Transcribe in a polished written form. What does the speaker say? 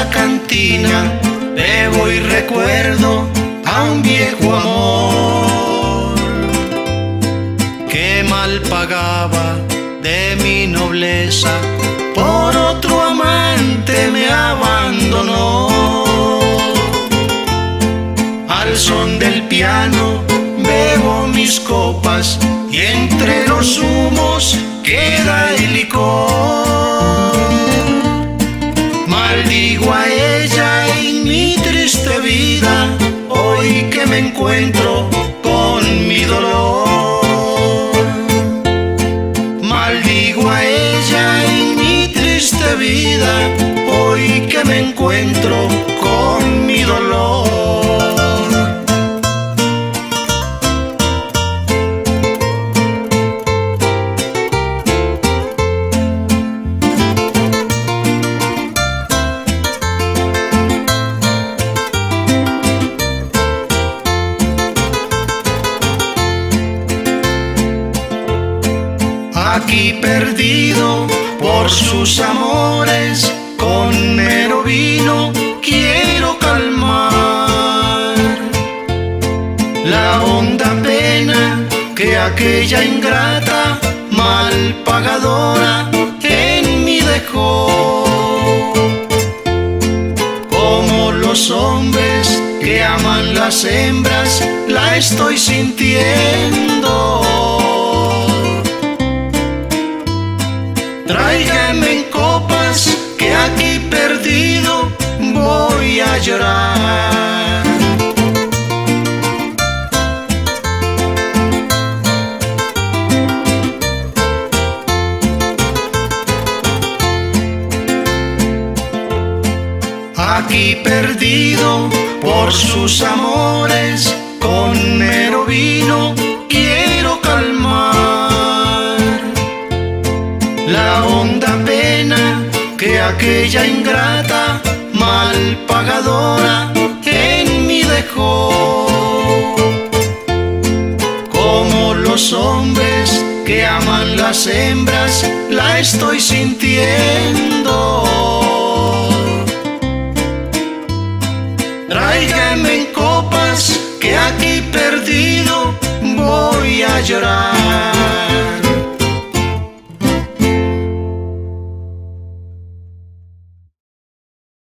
cantina bebo y recuerdo a un viejo amor que mal pagaba de mi nobleza, por otro amante me abandonó. Al son del piano bebo mis copas y entre los humos queda el licor. Maldigo a ella en mi triste vida, hoy que me encuentro con mi dolor. Maldigo a ella en mi triste vida, hoy que me encuentro con mi dolor. Aquí perdido por sus amores, con mero vino quiero calmar la honda pena que aquella ingrata mal pagadora en mí dejó. Como los hombres que aman las hembras, la estoy sintiendo. Tráigame en copas que aquí perdido voy a llorar. Aquí perdido por sus amores, con mero vino quiero calmar la honda pena que aquella ingrata mal pagadora en mí dejó. Como los hombres que aman las hembras, la estoy sintiendo. Tráigame en copas que aquí perdido voy a llorar.